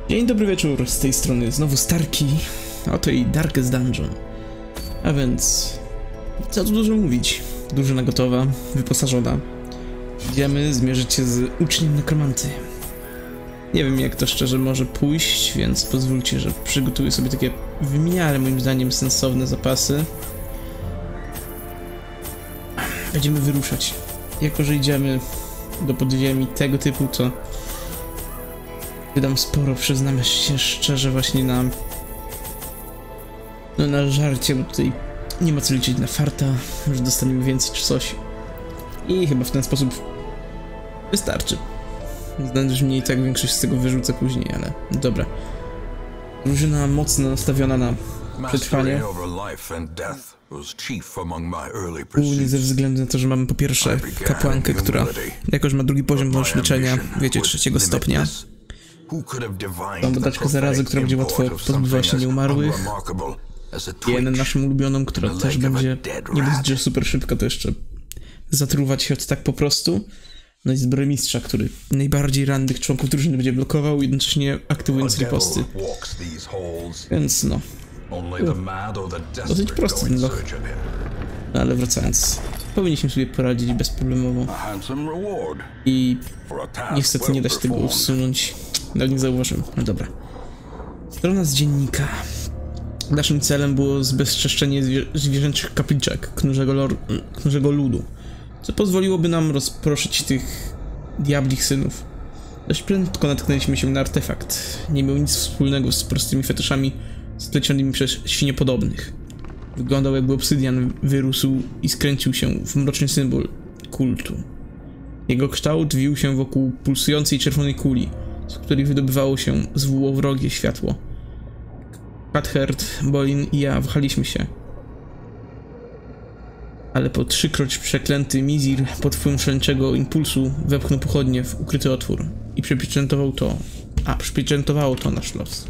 Dzień dobry wieczór, z tej strony znowu Starki, oto i Darkest Dungeon. A więc, co tu dużo mówić, drużyna gotowa, wyposażona. Idziemy zmierzyć się z uczniem nekromanty. Nie wiem jak to szczerze może pójść, więc pozwólcie, że przygotuję sobie takie w miarę moim zdaniem sensowne zapasy. Będziemy wyruszać. Jako że idziemy do podziemi tego typu, to wydam sporo, przyznam się szczerze, właśnie na żarcie, bo tutaj nie ma co liczyć na farta, że dostaniemy więcej czy coś. I chyba w ten sposób wystarczy. Znaczy, że mnie i tak większość z tego wyrzucę później, ale dobra. Drużyna mocno nastawiona na przetrwanie. Głównie ze względu na to, że mamy po pierwsze kapłankę, która jakoś ma drugi poziom bądź leczenia, wiecie, 3. stopnia. Mam dodaczkę zarazy, która będzie łatwo pozbywać się nieumarłych. I jeden naszą ulubioną, która też będzie nie dość, że super szybka, to jeszcze zatruwać się tak po prostu. No i zbrojmistrza, który najbardziej rannych członków drużyny będzie blokował, jednocześnie aktywując riposty. Więc no. Dosyć prosty ten loch. No ale wracając, powinniśmy sobie poradzić bezproblemowo. I niestety nie da się tego usunąć. Nawet nie zauważyłem. No dobra. Strona z dziennika. Naszym celem było zbezczeszczenie zwierzęczych kapliczek Knurzego Ludu, co pozwoliłoby nam rozproszyć tych diablich synów. Dość prędko natknęliśmy się na artefakt. Nie miał nic wspólnego z prostymi fetyszami splecionymi przez świniopodobnych. Wyglądał jakby obsydian wyrósł i skręcił się w mroczny symbol kultu. Jego kształt wił się wokół pulsującej czerwonej kuli, z której wydobywało się złowrogie światło. Cathert, Bolin i ja wahaliśmy się. Ale po 3-kroć przeklęty Mizir pod wpływem szaleńczego impulsu wepchnął pochodnie w ukryty otwór i przypieczętowało to nasz los.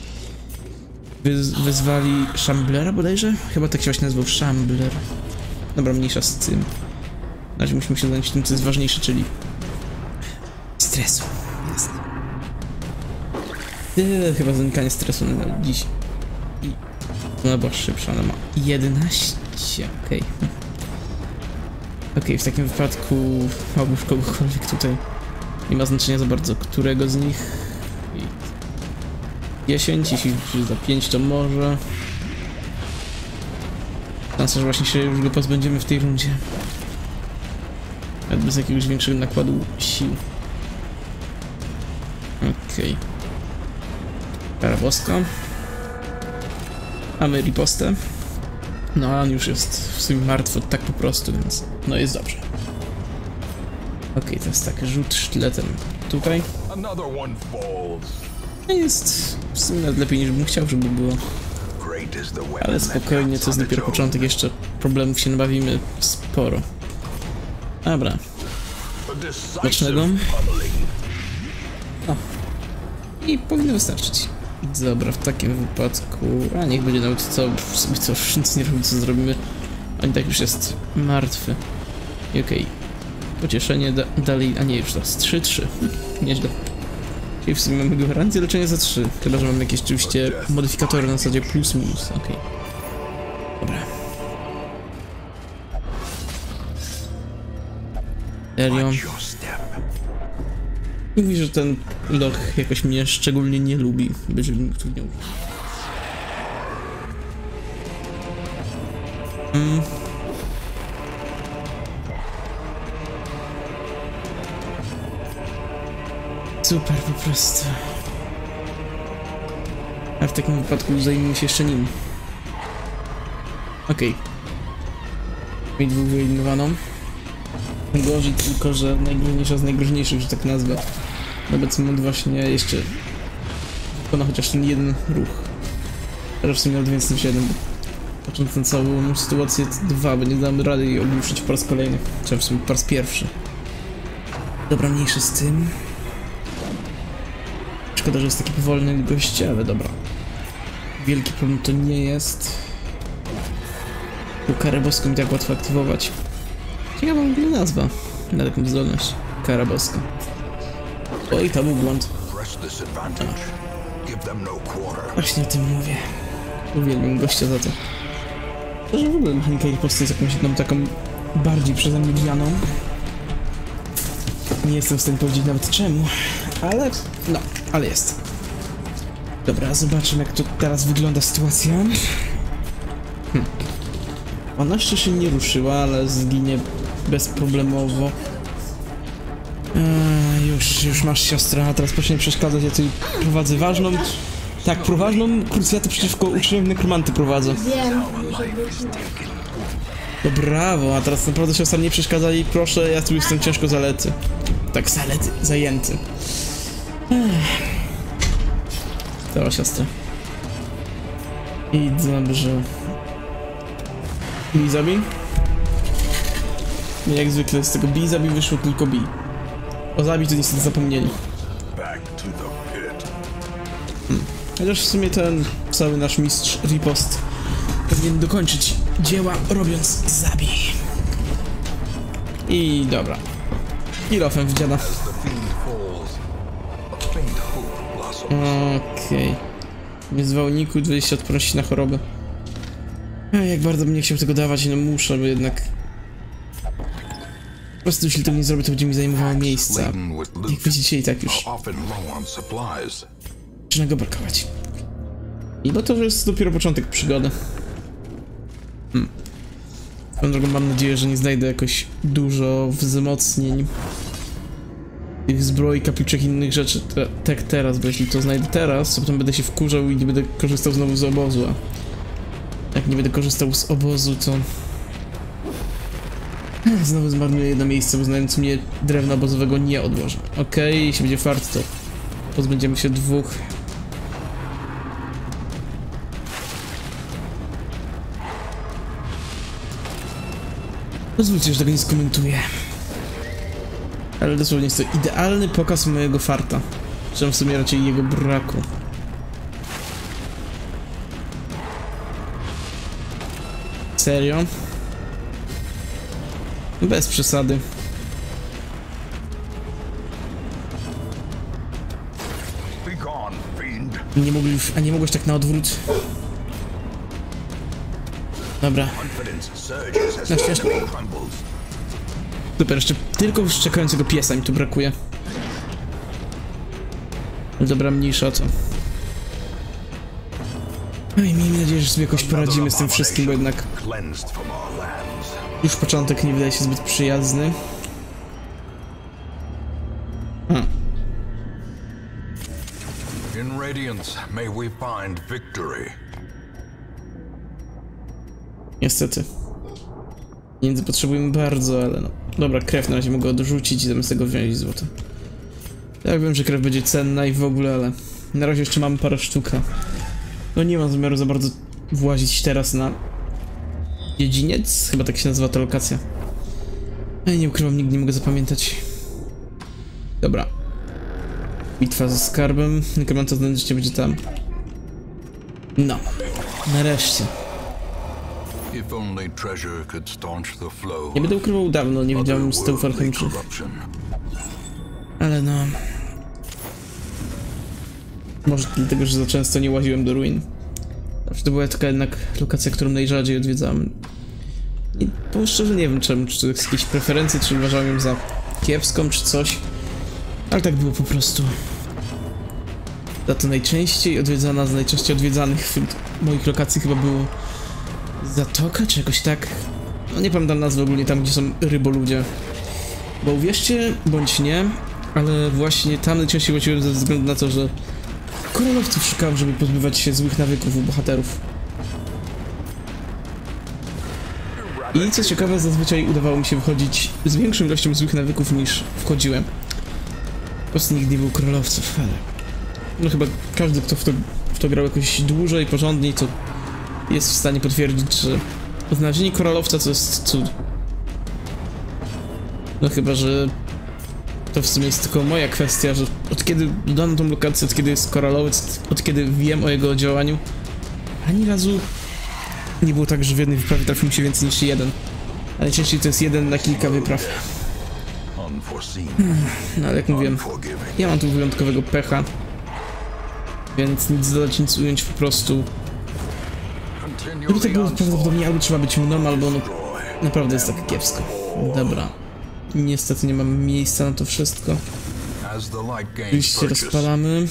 Wezwali Shamblera bodajże? Chyba tak się właśnie nazywał, Shambler. Dobra, mniejsza z tym. Na razie musimy się zająć tym, co jest ważniejsze, czyli stresu. Jasne. Chyba zanikanie stresu na dziś. Ona była szybsza, ona ma 11. Okej. Okej, w takim wypadku obłóż kogokolwiek tutaj. Nie ma znaczenia za bardzo, którego z nich. 10, jeśli za 5 to może. Szansa, że właśnie się już go pozbędziemy w tej rundzie. Nawet bez jakiegoś większego nakładu sił. Okej. Kara boska. Mamy ripostę. No a on już jest w sumie martwy tak po prostu, więc no jest dobrze. Okej, teraz tak, rzut sztyletem tutaj. Jest w sumie nawet lepiej niż bym chciał, żeby było. Ale spokojnie, to jest dopiero początek, jeszcze problemów się nabawimy sporo. Dobra. Bocznego. O. I powinno wystarczyć. Dobra, w takim wypadku... A niech będzie nawet co, już nic nie robi, co zrobimy. On tak już jest martwy. I okej. Pocieszenie dalej... A nie, już teraz 3-3. Nieźle. Czyli w sumie mamy gwarancję leczenia za 3. Chyba, że mamy jakieś oczywiście modyfikatory na zasadzie plus minus. Okej. Dobra. Serio. Mówi, że ten loch jakoś mnie szczególnie nie lubi, żeby mi utrudniał. Super po prostu. A w takim wypadku zajmijmy się jeszcze nim. Okej. Mi dwóch wyeliminowano. Gorzej tylko, że najgroźniejsza z najgroźniejszych, że tak nazwę. W obecnym momencie właśnie jeszcze wykona chociaż ten jeden ruch. Teraz w sumie miał 207, bo patrząc na całą sytuację 2, bo nie damy rady jej ogłuszyć po raz kolejny. Czy w sumie po raz pierwszy. Dobra, mniejszy z tym. Szkoda, że jest taki powolny gość, ale dobra. Wielki problem to nie jest. Tu karę boską i tak łatwo aktywować. Ciekawa w ogóle nazwa na taką zdolność. Kara boska. Oj, to był błąd. Właśnie o tym mówię. Uwielbiam gościa za to. To, że w ogóle mechanika riposty jest jakąś jedną taką bardziej przeze mnie lubianą. Nie jestem w stanie powiedzieć nawet czemu, ale no, ale jest. Dobra, zobaczymy jak to teraz wygląda sytuacja. Ona jeszcze się nie ruszyła, ale zginie bezproblemowo. Już masz siostrę, a teraz proszę nie przeszkadzać, ja tutaj prowadzę ważną... Tak, ważną krucjatę przeciwko uczniowi nekromanty prowadzę. No brawo, a teraz naprawdę siostra nie przeszkadza i proszę, ja tu jestem ciężko zalety. Tak, zajęty. Cała siostra. I dobrze. Bij. Jak zwykle z tego bij wyszło tylko bij. O zabić to niestety zapomnieli. Chociaż w sumie ten cały nasz mistrz ripost powinien dokończyć dzieła robiąc zabij. I dobra. I lofem w dziada. Okej. Niezwałniku 20 odporności na choroby. Jak bardzo bym nie chciał tego dawać, no muszę, bo jednak... Po prostu jeśli tego nie zrobię, to będzie mi zajmowało miejsca. Jak widzicie i tak już zaczyna go brakować. I bo to jest dopiero początek przygody. Swoją drogą mam nadzieję, że nie znajdę jakoś dużo wzmocnień tych zbroi, kapliczek i innych rzeczy tak teraz, bo jeśli to znajdę teraz, to potem będę się wkurzał i nie będę korzystał znowu z obozu, a jak nie będę korzystał z obozu, to znowu zmarnuję jedno miejsce, bo znając mnie drewna obozowego nie odłożę. Okej, jeśli będzie fart, to pozbędziemy się dwóch. Pozwólcie, że tego nie skomentuję. Ale dosłownie jest to idealny pokaz mojego farta. Czy w sumie raczej jego braku. Serio? Bez przesady. Nie mogłeś tak na odwrót. Dobra. Na szczęście. Super, jeszcze tylko czekającego piesa mi tu brakuje. Dobra, mniejsza o to. No i miejmy nadzieję, że sobie jakoś poradzimy z tym wszystkim, bo jednak już początek nie wydaje się zbyt przyjazny. Niestety. Pieniędzy potrzebujemy bardzo, ale no. Dobra, krew na razie mogę odrzucić i zamiast tego wziąć złoto. Ja wiem, że krew będzie cenna i w ogóle, ale na razie jeszcze mamy parę sztuk. No nie mam zamiaru za bardzo włazić teraz na dziedziniec, chyba tak się nazywa ta lokacja. Ja nie ukrywam, nigdy nie mogę zapamiętać. Dobra. Bitwa ze skarbem. Nekromanta znajdziecie będzie tam. No. Nareszcie. Nie będę ukrywał dawno, nie widziałem stołów alchemicznych. Ale no... Może dlatego, że za często nie łaziłem do ruin. Zawsze to była taka jednak lokacja, którą najrzadziej odwiedzałem. I powiem szczerze, nie wiem czemu, czy to jest jakieś preferencje, czy uważałem ją za kiepską, czy coś. Ale tak było po prostu. Za to najczęściej odwiedzana, z najczęściej odwiedzanych wśród moich lokacji chyba było Zatoka, czy jakoś tak. No nie pamiętam nazwy ogólnie tam, gdzie są ryboludzie. Bo uwierzcie, bądź nie, ale właśnie tam najczęściej łaziłem ze względu na to, że koralowców szukałem, żeby pozbywać się złych nawyków u bohaterów. I co ciekawe, zazwyczaj udawało mi się wychodzić z większą ilością złych nawyków niż wchodziłem. Po prostu nigdy nie było koralowców, ale... No chyba każdy, kto w to grał jakoś dłużej, porządniej, to jest w stanie potwierdzić, że znalezienie koralowca to jest cud. No chyba, że to w sumie jest tylko moja kwestia, że od kiedy dodano tą lokację, od kiedy jest koralowiec, od kiedy wiem o jego działaniu, ani razu nie było tak, że w jednej wyprawie trafił mi się więcej niż jeden. Ale najczęściej to jest jeden na kilka wypraw. No ale jak mówiłem, ja mam tu wyjątkowego pecha. Więc nic dodać, nic ująć, po prostu. Żeby to było prawdopodobnie albo trzeba być mną, albo no, naprawdę jest tak kiepsko. Dobra. Niestety nie mam miejsca na to wszystko. Oczywiście rozpalamy.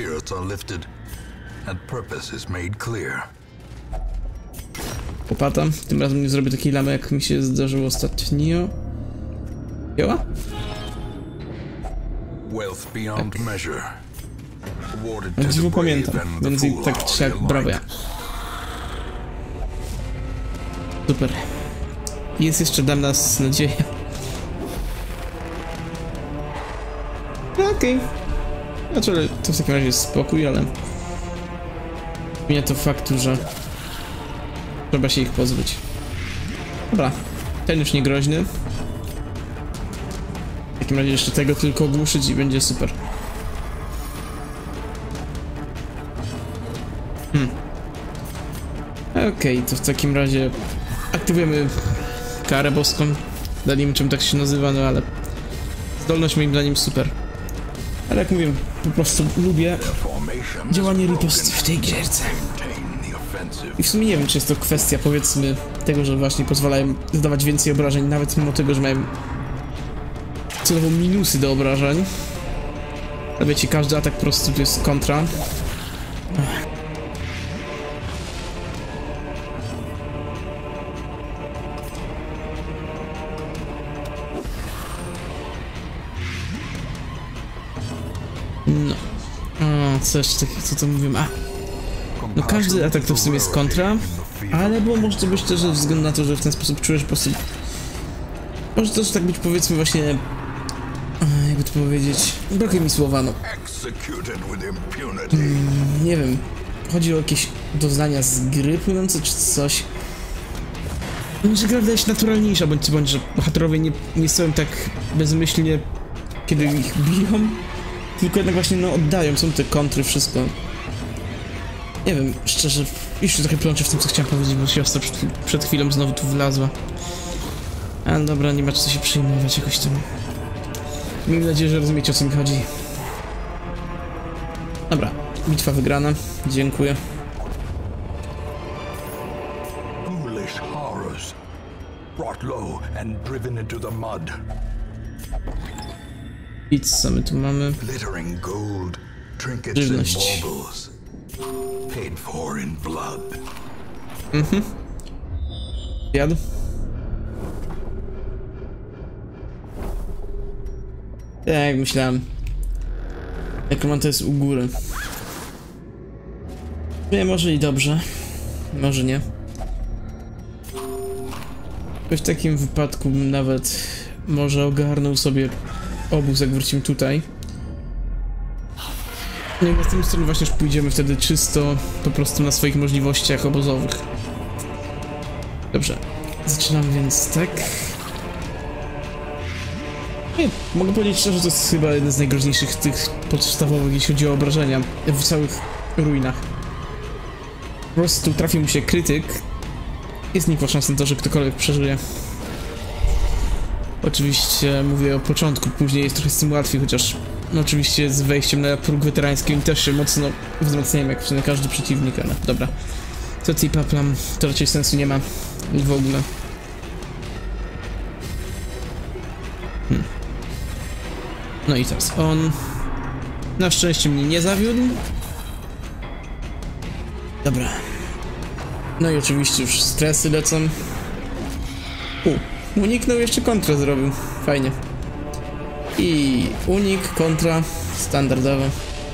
Łopata. Tym razem nie zrobię takiej lamy, jak mi się zdarzyło ostatnio. Działa? Tak. Dziwo pamiętam, więc i tak czy jak brawo ja. Super. Jest jeszcze dla nas nadzieja. Okej. Znaczy, to w takim razie jest spokój, ale zmienia to faktu, że trzeba się ich pozbyć. Dobra, ten już nie groźny. W takim razie jeszcze tego tylko ogłuszyć i będzie super. Okej, to w takim razie aktywujemy karę boską. Nie wiem, czym tak się nazywa, no ale zdolność moim zdaniem super. Ale jak mówię, po prostu lubię działanie ripost w tej gierce. I w sumie nie wiem, czy jest to kwestia, powiedzmy, tego, że właśnie pozwalają zadawać więcej obrażeń, nawet mimo tego, że mają celowo minusy do obrażeń. Ale wiecie, każdy atak po prostu to jest kontra. No. O, co jeszcze takiego, co to mówimy? No każdy atak to w sumie jest kontra, ale było może to być też ze względu na to, że w ten sposób czujesz po prostu... Może też tak być, powiedzmy, właśnie... jakby to powiedzieć... Brakuje mi słowa, no. Nie wiem. Chodzi o jakieś doznania z gry płynące, czy coś. Że gra wydaje się naturalniejsza, bądź że bohaterowie nie stoją tak bezmyślnie, kiedy ich biją. Tylko jednak właśnie, no, oddają, są te kontry, wszystko. Nie wiem, szczerze, jeszcze trochę plączę w tym, co chciałem powiedzieć, bo siostra przed chwilą znowu tu wlazła. Ale dobra, nie ma co się przejmować jakoś tym. Mam nadzieję, że rozumiecie, o co mi chodzi. Dobra, bitwa wygrana. Dziękuję. I co my tu mamy? Żywność. Jadł? Tak, jak myślałem. Nekromanta jest u góry. Nie, może i dobrze. Może nie. W takim wypadku bym nawet może ogarnął sobie obóz, jak wrócimy tutaj. No i na tym stronie właśnie już pójdziemy wtedy czysto po prostu na swoich możliwościach obozowych. Dobrze. Zaczynamy więc tak. Nie, mogę powiedzieć szczerze, że to jest chyba jeden z najgroźniejszych tych podstawowych, jeśli chodzi o obrażenia w całych ruinach. Po prostu trafił mu się krytyk. Jest nikła szansa na to, że ktokolwiek przeżyje. Oczywiście mówię o początku, później jest trochę z tym łatwiej, chociaż no oczywiście z wejściem na próg weterański oni też się mocno wzmacniają, jak w sumie każdy przeciwnik, ale dobra. To ci paplam, to raczej sensu nie ma w ogóle. No i teraz on na szczęście mnie nie zawiódł. Dobra. No i oczywiście już stresy lecą. Uniknął, jeszcze kontrę zrobił. Fajnie. I unik, kontra, standardowe.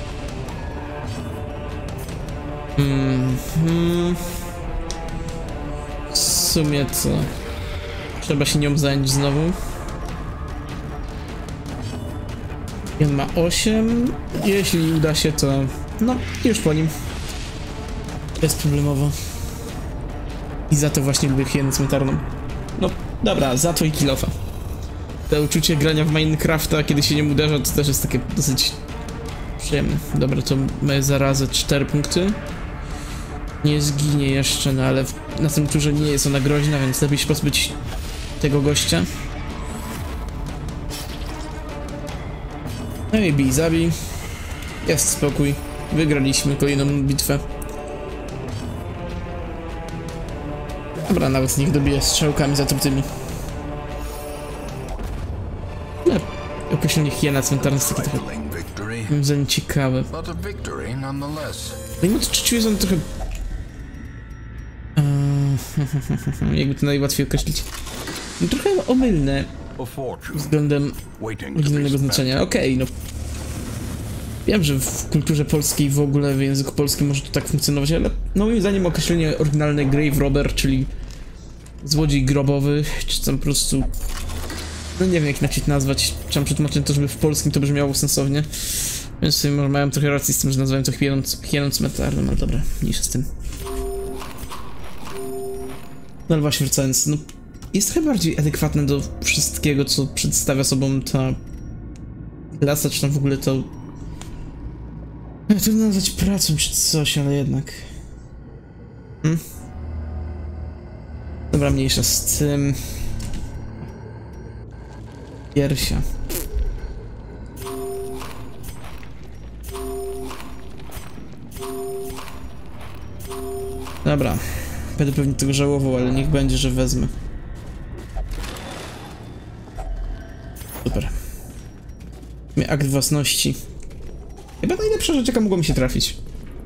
W sumie co? Trzeba się nią zająć znowu. I on ma 8. Jeśli uda się, to no, już po nim. Bezproblemowo. I za to właśnie lubię hienę cmentarną. No, dobra, za to i kilofa. To uczucie grania w Minecrafta, kiedy się nie uderza, to też jest takie dosyć przyjemne. Dobra, to mamy zarazę 4 punkty. Nie zginie jeszcze, no ale na tym turze nie jest ona groźna, więc lepiej się pozbyć tego gościa. No i bij, zabij. Jest spokój. Wygraliśmy kolejną bitwę. Dobra, nawet niech dobije strzałkami zatrutymi. No, określenie hiena cmentarna jest takie trochę... moim zdaniem ciekawe. Mimo to trzeciu jest on trochę... jakby to najłatwiej określić. No, trochę omylne względem oryginalnego znaczenia. Okej, no. Wiem, że w kulturze polskiej w ogóle, w języku polskim może to tak funkcjonować, ale no moim zdaniem określenie oryginalne grave robber, czyli złodziej grobowy, czy tam po prostu... no nie wiem jak inaczej to nazwać, trzeba przetłumaczyć to, żeby w polskim to brzmiało sensownie. Więc sobie może mają trochę racji z tym, że nazywałem to hieną cmentarną, ale dobra, mniejsza z tym. No ale właśnie wracając, no jest trochę bardziej adekwatne do wszystkiego, co przedstawia sobą ta klasa, czy tam w ogóle to... trudno nazwać pracą czy coś, ale jednak... Dobra, mniejsza z tym... Piersia. Dobra. Będę pewnie tego żałował, ale niech będzie, że wezmę. Super. Akt własności. Chyba najlepsza rzecz, jaka mogła mi się trafić.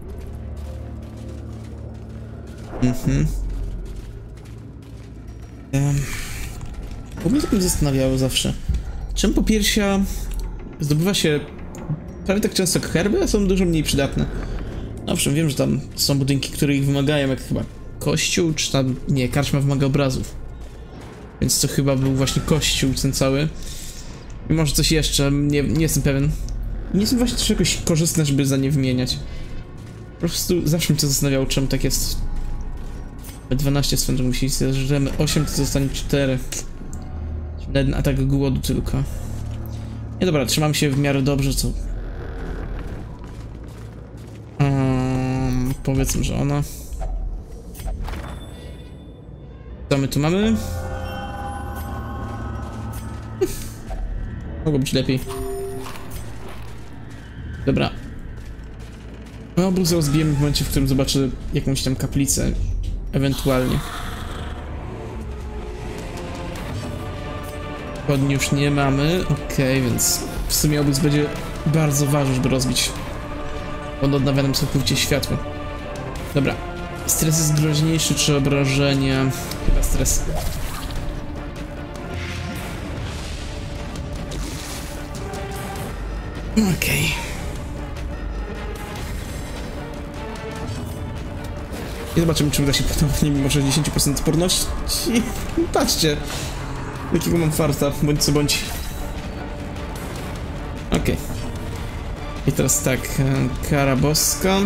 Bo mnie to mnie zastanawiało zawsze. Czemu po piersia zdobywa się prawie tak często jak herby, a są dużo mniej przydatne. Owszem, wiem, że tam są budynki, które ich wymagają, jak chyba kościół, czy tam... nie, karczma wymaga obrazów. Więc to chyba był właśnie kościół ten cały. I może coś jeszcze, nie jestem pewien. Nie są właśnie też jakoś korzystne, żeby za nie wymieniać. Po prostu zawsze mnie to zastanawiało, czemu tak jest. 12 swędrzy musi zjeżdżamy 8, to zostanie 4. Jeden atak głodu tylko. Nie dobra, trzymam się w miarę dobrze, co... powiedzmy, że ona... Co my tu mamy? Mogło być lepiej. Dobra. No, obóz rozbijemy w momencie, w którym zobaczę jakąś tam kaplicę. Ewentualnie. Chodni już nie mamy. Okej, więc w sumie obóz będzie bardzo ważny, żeby rozbić. Pod odnawianym całkowicie światło. Dobra. Stres jest groźniejszy czy obrażenia? Chyba stres. Okej. I zobaczymy, czy uda się ponownie, mimo że 10% odporności. Patrzcie, jakiego mam farta, bądź co bądź. Okej. I teraz tak, kara boska.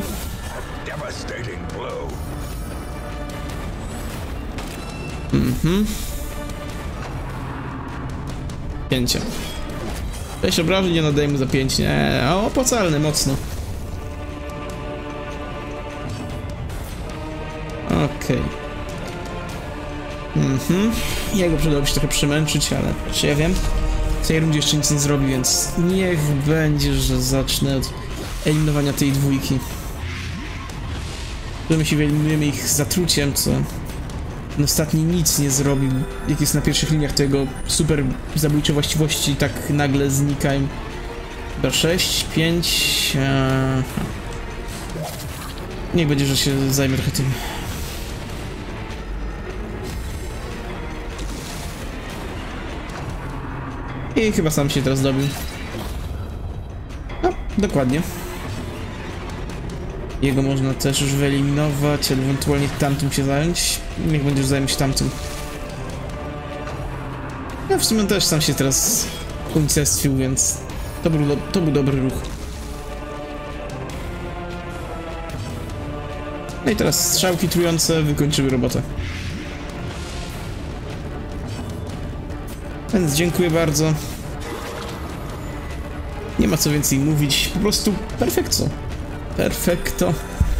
Pięcie. 6 obrażeń nie nadaję mu za 5, nie, a opłacalny mocno. Okej. Jego przydałoby się trochę przemęczyć, ale czy ja wiem? W tej rundzie jeszcze nic nie zrobi, więc niech będzie, że zacznę od eliminowania tej dwójki. My się wyeliminujemy ich zatruciem, co ten ostatni nic nie zrobił. Jak jest na pierwszych liniach, to jego super zabójcze właściwości tak nagle znikają. Chyba 6, 5... Niech będzie, że się zajmę trochę tym. I chyba sam się teraz dobił. No, dokładnie. Jego można też już wyeliminować, ale ewentualnie tamtym się zająć. Niech będziesz zajmie się tamtym. Ja w sumie też sam się teraz unicestwił, więc to był dobry ruch. No i teraz strzałki trujące wykończyły robotę. Więc dziękuję bardzo. Nie ma co więcej mówić, po prostu perfekto. Perfekto.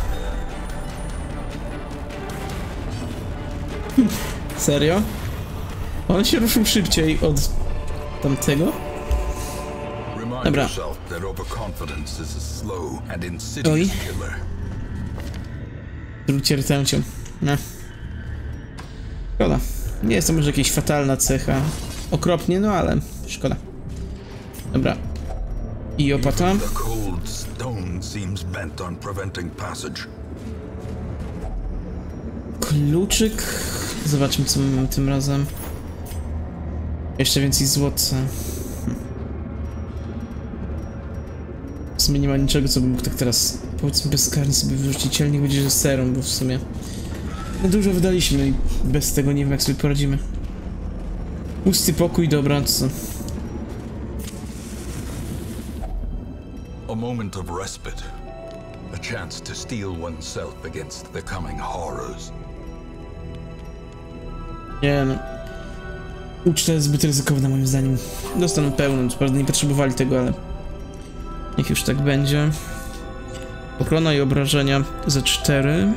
Serio? On się ruszył szybciej od tamtego? Dobra. Oj. Drucie rtęcią. No. Szkoda. Nie jest to może jakaś fatalna cecha. Okropnie, no ale szkoda. Dobra. I opata. Kluczyk. Zobaczmy, co mamy tym razem. Jeszcze więcej złota. W sumie nie ma niczego, co bym mógł tak teraz, powiedzmy, bezkarnie sobie wyrzucić, ale niech będzie, że serum, bo w sumie no dużo wydaliśmy i bez tego nie wiem, jak sobie poradzimy. Pusty pokój, dobra, co? A moment of respite. A chance to steel oneself against the coming horrors. Nie no. Uczta jest zbyt ryzykowna moim zdaniem. Dostaną pełną, co prawda nie potrzebowali tego, ale niech już tak będzie. Ochrona i obrażenia za 4.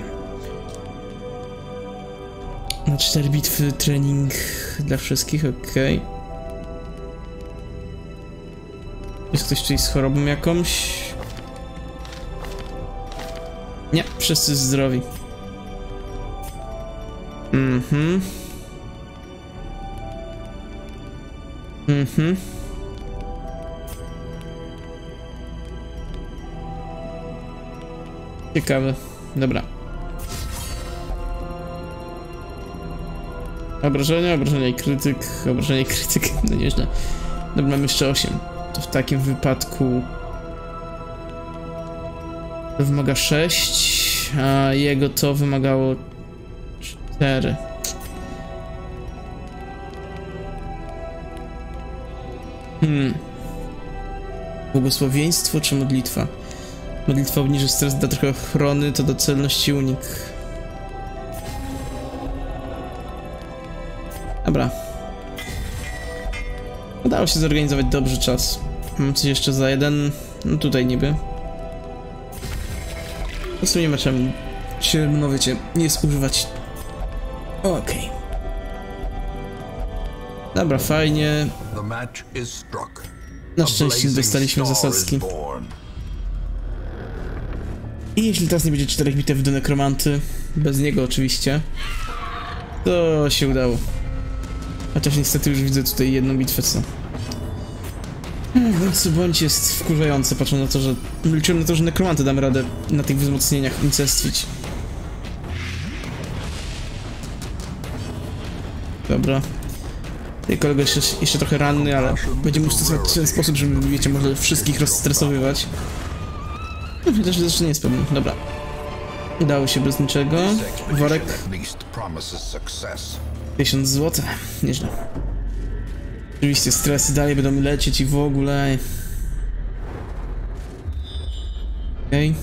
Na 4 bitwy trening dla wszystkich, okej. Jest ktoś tutaj z chorobą jakąś? Nie, wszyscy zdrowi. Ciekawe. Dobra. Obrażenia i krytyk. Obrażenia i krytyk. No nieźle. Dobra, mamy jeszcze 8. To w takim wypadku to wymaga 6, a jego to wymagało 4. Błogosławieństwo czy modlitwa? Modlitwa obniży stres, da trochę ochrony, to do celności unik. Dobra. Udało się zorganizować dobrze czas. Mam coś jeszcze za 1. No tutaj niby. Po prostu nie ma czemu się, no wiecie, nie zużywać. Okej. Dobra, fajnie. Na szczęście dostaliśmy zasadzki. I jeśli teraz nie będzie 4 bitew do nekromanty, bez niego oczywiście, to się udało. Chociaż niestety już widzę tutaj jedną bitwę, co? Bądź jest wkurzający, patrząc na to, że liczyłem na to, że nekromanty damy radę na tych wzmocnieniach unicestwić. Dobra. Tutaj kolega jeszcze trochę ranny, ale będziemy stosować w ten sposób, żeby, wiecie, może wszystkich rozstresowywać. No, chociaż jeszcze nie jest pewny. Dobra. Udało się bez niczego. Worek. 1000 zł. Nieźle. Oczywiście stresy dalej będą lecieć i w ogóle. Okej.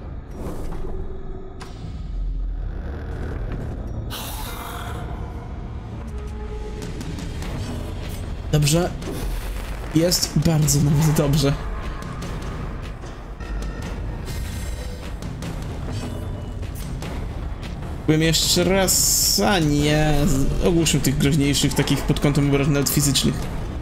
Dobrze. Jest bardzo nawet dobrze. Byłem jeszcze raz, a nie, ogłuszę tych groźniejszych, takich pod kątem obrażeń nawet fizycznych.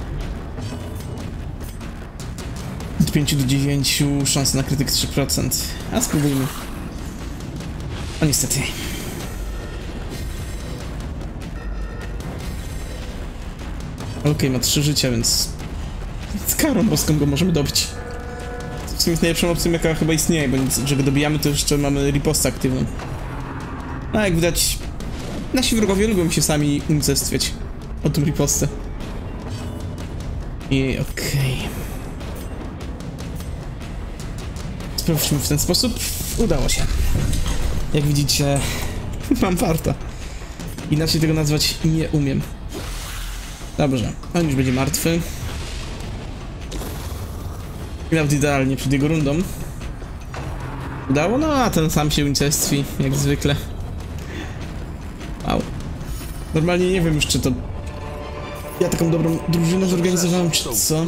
Od 5 do 9, szansa na krytyk 3%. A spróbujmy. O niestety. Okej, ma 3 życia, więc z karą boską go możemy dobić. W sumie jest najlepszą opcją, jaka chyba istnieje, bo nic, że go dobijamy, to jeszcze mamy ripostę aktywną. No jak widać, nasi wrogowie lubią się sami unicestwiać o tym ripostę. I okej. Sprawdźmy w ten sposób. Udało się. Jak widzicie, mam farta. Inaczej tego nazwać nie umiem. Dobrze, on już będzie martwy. I nawet idealnie przed jego rundą. Udało? No a ten sam się unicestwi, jak zwykle. Wow. Normalnie nie wiem już, czy to ja taką dobrą drużynę zorganizowałem, czy co?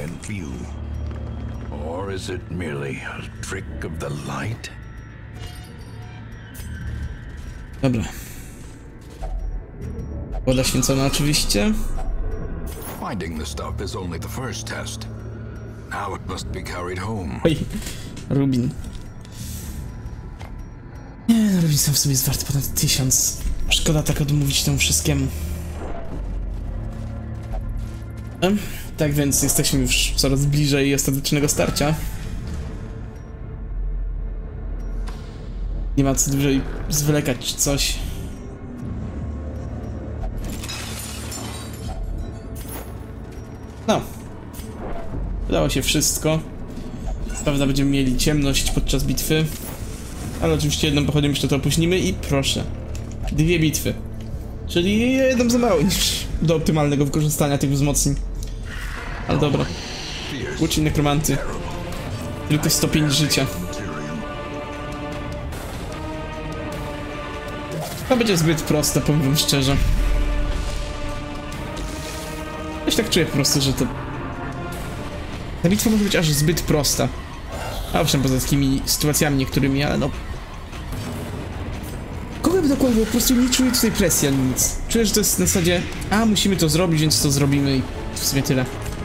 Dobra. Woda święcona oczywiście. Now it must be carried home. Oj, rubin. Nie, no rubin sam w sobie jest wart ponad 1000. Szkoda tak odmówić temu wszystkiemu. Tak więc jesteśmy już coraz bliżej ostatecznego starcia. Nie ma co dłużej zwlekać czy coś. No. Udało się wszystko. Prawda, będziemy mieli ciemność podczas bitwy. Ale oczywiście jedną pochodem jeszcze to opóźnimy i proszę. 2 bitwy. Czyli jedną za mało niż do optymalnego wykorzystania tych wzmocnień. Ale dobra. Łucznik nekromanty. Tylko 105 życia. To będzie zbyt proste, powiem wam szczerze. Ja się tak czuję po prostu, że to... Ta bitwa może być aż zbyt prosta. A owszem, poza takimi sytuacjami niektórymi, ale no... Kogo by dokładnie, po prostu nie czuję tutaj presji ani nic. Czuję, że to jest na zasadzie, a musimy to zrobić, więc to zrobimy i w sumie tyle.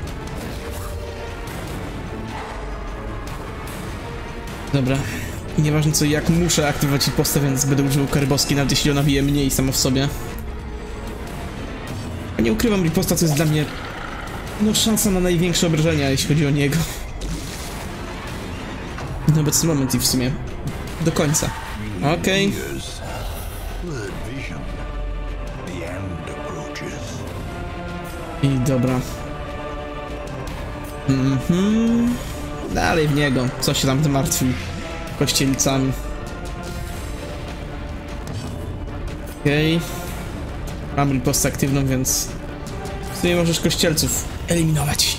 Dobra. I nieważne co, jak muszę aktywować postę, więc będę używał kary boskiej, nawet jeśli ona bije mniej sama w sobie. A nie ukrywam, riposta to jest dla mnie... no szansa na największe obrażenia, jeśli chodzi o niego. Na obecny moment i w sumie do końca. Okej. I dobra. Dalej w niego. Co się tam martwi kościelcami. Okej. Mam ripostę aktywną, więc w sumie możesz kościelców eliminować.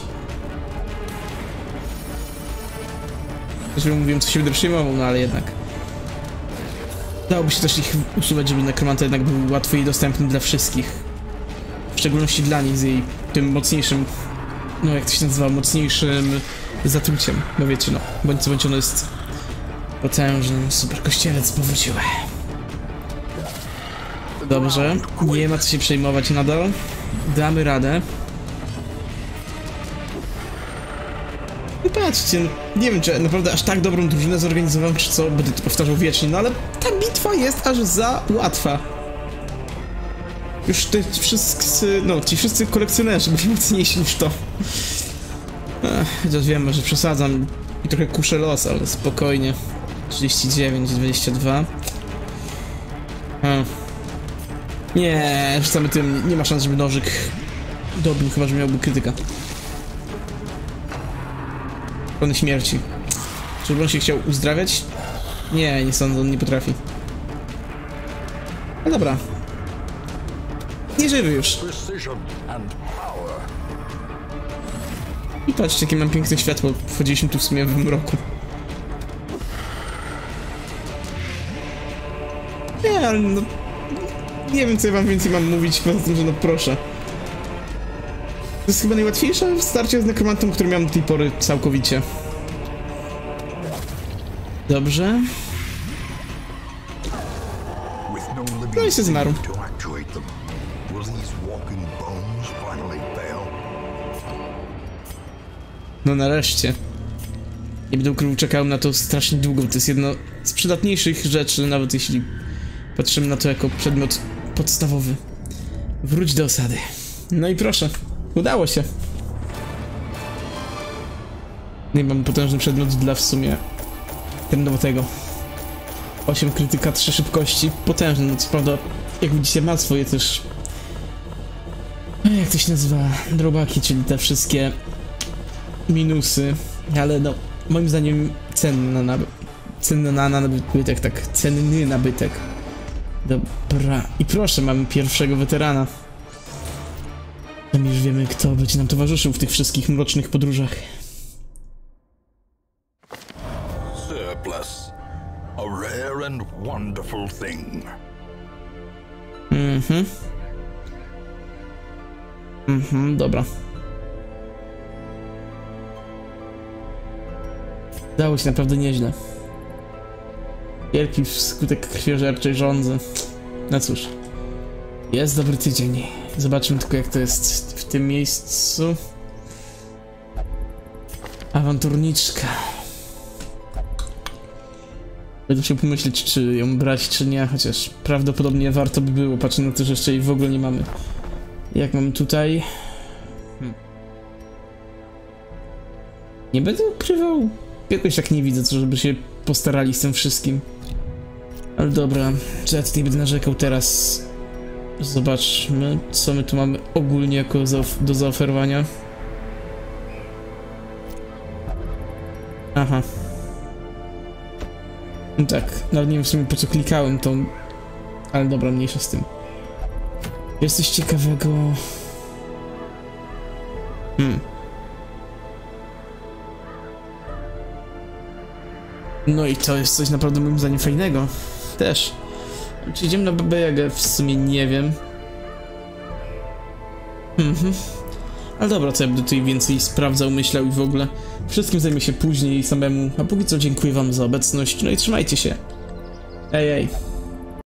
Też mówiłem, co się będę przyjmował, no ale jednak. Dałoby się też ich usuwać, żeby nekromanta jednak był łatwy i dostępny dla wszystkich. W szczególności dla nich z jej tym mocniejszym, no jak to się nazywa, mocniejszym zatruciem. No wiecie, no, bądź co bądź ono jest potężny, super kościelec powróciły. Dobrze, nie ma co się przejmować nadal. Damy radę. I patrzcie, nie wiem, czy naprawdę aż tak dobrą drużynę zorganizowałem, czy co, będę to powtarzał wiecznie, no ale ta bitwa jest aż za łatwa. Już te wszyscy, no, ci wszyscy kolekcjonerzy byli mocniejsi niż to. Chociaż wiem, że przesadzam i trochę kuszę los, ale spokojnie. 39, 22. Nie, rzucamy tym, nie ma szans, żeby nożyk dobił, chyba że miałby krytyka. Plony śmierci. Czy on się chciał uzdrawiać? Nie, nie sądzę, on nie potrafi. No dobra. Nie żywy już. I patrzcie, jakie mam piękne światło. Wchodziliśmy tu w sumie w mroku. Nie, ale no... nie wiem, co ja wam więcej mam mówić, poza tym, że no proszę. To jest chyba najłatwiejsze starcie z nekromantą, który miałem do tej pory całkowicie. Dobrze. No i się zmarł. No nareszcie. Nie będę ukrył, czekałem na to strasznie długo. To jest jedno z przydatniejszych rzeczy, nawet jeśli patrzymy na to jako przedmiot podstawowy. Wróć do osady. No i proszę, udało się. Nie mam potężny przedmiot dla w sumie tego. 8 krytyka, 3 szybkości. Potężny, no co prawda, jak widzicie, ma swoje też... jak to się nazywa? Drawbacki, czyli te wszystkie minusy. Ale no, moim zdaniem cenny nabytek, tak. Cenny nabytek. Dobra. I proszę, mamy pierwszego weterana. Tam już wiemy, kto będzie nam towarzyszył w tych wszystkich mrocznych podróżach. Surplus. A rare and wonderful thing. Dobra. Dało się naprawdę nieźle. Wielki wskutek krwiożerczej żądzy. No cóż. Jest dobry tydzień. Zobaczmy tylko, jak to jest w tym miejscu. A Awanturniczka. Będę musiał pomyśleć, czy ją brać, czy nie, chociaż prawdopodobnie warto by było, patrząc na to, że jeszcze jej w ogóle nie mamy. Jak mam tutaj... Nie będę ukrywał. Jakoś tak nie widzę, co żeby się postarali z tym wszystkim. Ale dobra, czy ja tutaj będę narzekał teraz? Zobaczmy, co my tu mamy ogólnie jako do zaoferowania. Aha. No tak, nawet nie wiem w sumie po co klikałem to... Ale dobra, mniejsza z tym. Jest coś ciekawego... No i to jest coś naprawdę moim zdaniem fajnego. Też. Czy idziemy na Babę Jagę? W sumie nie wiem. Ale dobra, co ja będę tutaj więcej sprawdzał, myślał i w ogóle. Wszystkim zajmę się później samemu. A póki co dziękuję wam za obecność. No i trzymajcie się. Ej.